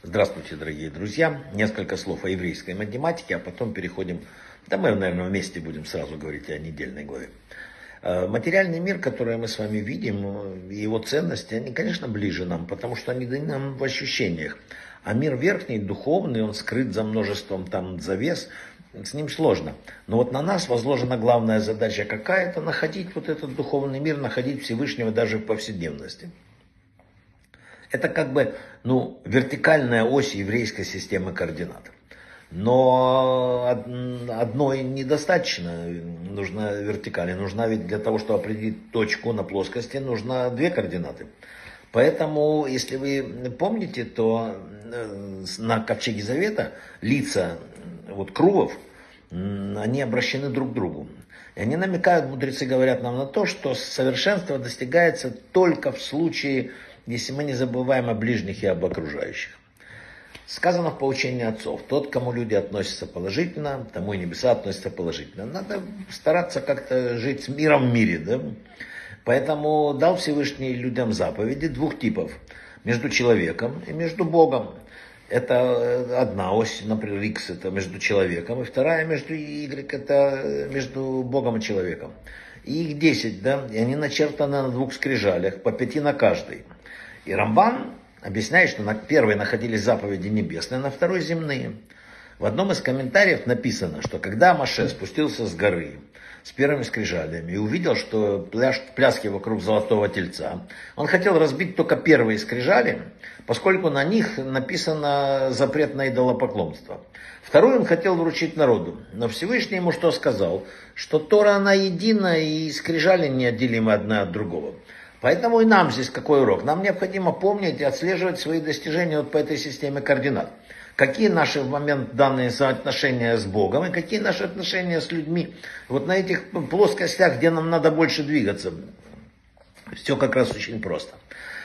Здравствуйте, дорогие друзья. Несколько слов о еврейской математике, а потом переходим, да мы, наверное, вместе будем сразу говорить о недельной главе. Материальный мир, который мы с вами видим, и его ценности, они, конечно, ближе нам, потому что они даны нам в ощущениях. А мир верхний, духовный, он скрыт за множеством там завес, с ним сложно. Но вот на нас возложена главная задача какая-то, находить вот этот духовный мир, находить Всевышнего даже в повседневности. Это как бы, вертикальная ось еврейской системы координат. Но одной недостаточно, нужна вертикаль. Нужна ведь для того, чтобы определить точку на плоскости, нужно две координаты. Поэтому, если вы помните, то на ковчеге Завета лица кругов, они обращены друг к другу. И они намекают, мудрецы говорят нам на то, что совершенство достигается только в случае, если мы не забываем о ближних и об окружающих. Сказано в поучении отцов: тот, к кому люди относятся положительно, тому и небеса относятся положительно. Надо стараться как-то жить с миром в мире, да? Поэтому дал Всевышний людям заповеди двух типов: между человеком и между Богом. Это одна ось, например, X это между человеком, и вторая между Y это между Богом и человеком. И их 10, да, и они начертаны на двух скрижалях, по 5 на каждой. И Рамбан объясняет, что на первой находились заповеди небесные, на второй земные. В одном из комментариев написано, что когда Моше спустился с горы с первыми скрижалями и увидел, что пляски вокруг золотого тельца, он хотел разбить только первые скрижали, поскольку на них написано запрет на идолопоклонство. Вторую он хотел вручить народу, но Всевышний ему что сказал? Что Тора она едина и скрижали неотделимы одна от другого. Поэтому и нам здесь какой урок? Нам необходимо помнить и отслеживать свои достижения по этой системе координат. Какие наши в момент данные соотношения с Богом и какие наши отношения с людьми. Вот на этих плоскостях, где нам надо больше двигаться. Все как раз очень просто.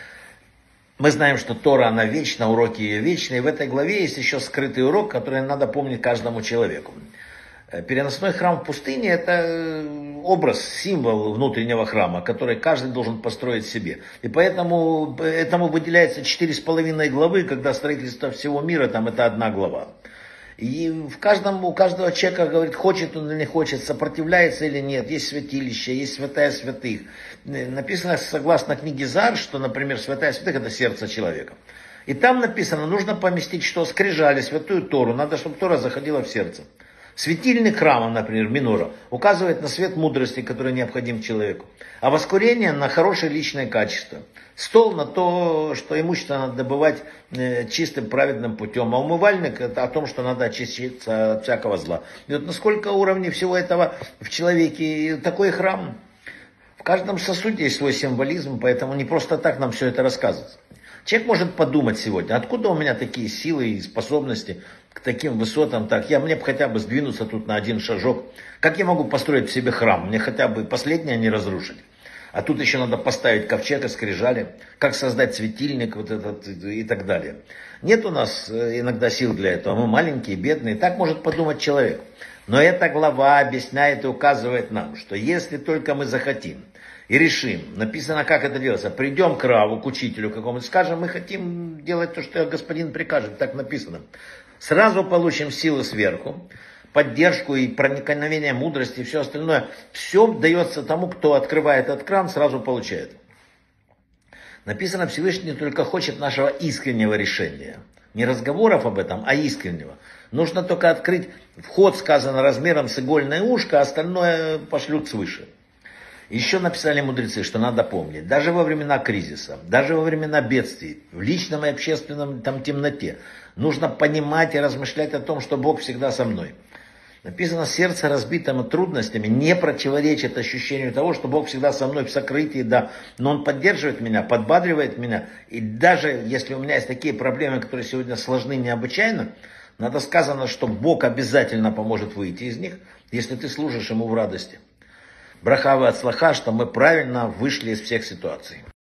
Мы знаем, что Тора, она вечна, уроки ее вечны. И в этой главе есть еще скрытый урок, который надо помнить каждому человеку. Переносной храм в пустыне – это образ, символ внутреннего храма, который каждый должен построить себе. И поэтому этому выделяется 4,5 главы, когда строительство всего мира, там это одна глава. И у каждого человека, говорит, хочет он или не хочет, сопротивляется или нет. Есть святилище, есть святая святых. Написано, согласно книге Зар, что, например, святая святых – это сердце человека. И там написано, нужно поместить что? Скрижали, святую Тору. Надо, чтобы Тора заходила в сердце. Светильник храма, например, минора, указывает на свет мудрости, который необходим человеку. А воскурение на хорошее личное качество. Стол на то, что имущество надо добывать чистым, праведным путем. А умывальник это о том, что надо очиститься от всякого зла. И вот на сколько уровней всего этого в человеке такой храм. В каждом сосуде есть свой символизм, поэтому не просто так нам все это рассказывается. Человек может подумать сегодня, откуда у меня такие силы и способности к таким высотам, мне бы хотя бы сдвинуться тут на один шажок. Как я могу построить в себе храм? Мне хотя бы последнее не разрушить. А тут еще надо поставить ковчег и скрижали, как создать светильник и так далее. Нет у нас иногда сил для этого, мы маленькие, бедные, так может подумать человек. Но эта глава объясняет и указывает нам, что если только мы захотим, и решим, написано, как это делается, придем к Раву, к учителю какому-то, скажем, мы хотим делать то, что господин прикажет, так написано. Сразу получим силы сверху, поддержку и проникновение мудрости и все остальное. Все дается тому, кто открывает этот кран, сразу получает. Написано, Всевышний только хочет нашего искреннего решения. Не разговоров об этом, а искреннего. Нужно только открыть вход, сказано, размером с игольное ушко, а остальное пошлют свыше. Еще написали мудрецы, что надо помнить, даже во времена кризиса, даже во времена бедствий, в личном и общественном темноте, нужно понимать и размышлять о том, что Бог всегда со мной. Написано, сердце разбитым трудностями не противоречит ощущению того, что Бог всегда со мной в сокрытии, да, но Он поддерживает меня, подбадривает меня. И даже если у меня есть такие проблемы, которые сегодня сложны необычайно, надо сказано, что Бог обязательно поможет выйти из них, если ты служишь Ему в радости. Браха ве ацлаха, что мы правильно вышли из всех ситуаций.